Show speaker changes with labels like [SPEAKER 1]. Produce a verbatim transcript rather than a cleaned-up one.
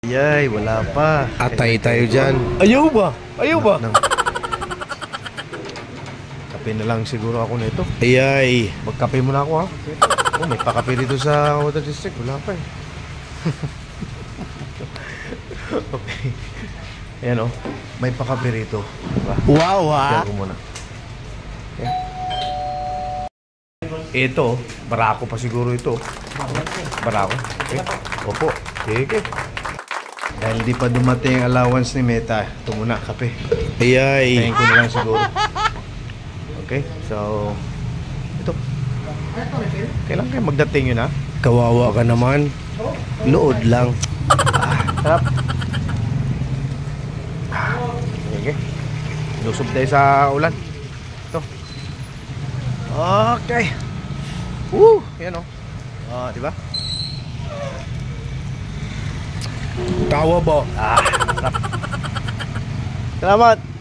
[SPEAKER 1] Yay, wala pa.
[SPEAKER 2] Atay tayo dyan.
[SPEAKER 1] Ayaw ba? Ayaw ba?
[SPEAKER 2] Nang...
[SPEAKER 1] Kape na lang siguro ako nito.
[SPEAKER 2] Ayay.
[SPEAKER 1] Magkape muna ako ha. Oh, may pakape dito sa Water District. Wala pa eh. Okay. Ayan oh. May pakape rito. Diba?
[SPEAKER 2] Wow ha.
[SPEAKER 1] Kaya ko muna. Okay. Ito, barako pa siguro ito. Barako. Okay. Opo. Okay, okay. Dahil di pa dumating ang allowance ni Meta, ito muna, kape.
[SPEAKER 2] Ayay.
[SPEAKER 1] Kain ko na lang siguro. Okay, so ito. Kailan kayo magdating yun ha?
[SPEAKER 2] Kawawa ka naman. Lood lang.
[SPEAKER 1] Ah, sarap. Okay, okay. Lusob tayo sa ulan. Ito. Okay. Woo! Yan o. Ah, diba?
[SPEAKER 2] Tawa ba?
[SPEAKER 1] Ah, sarap. Salamat.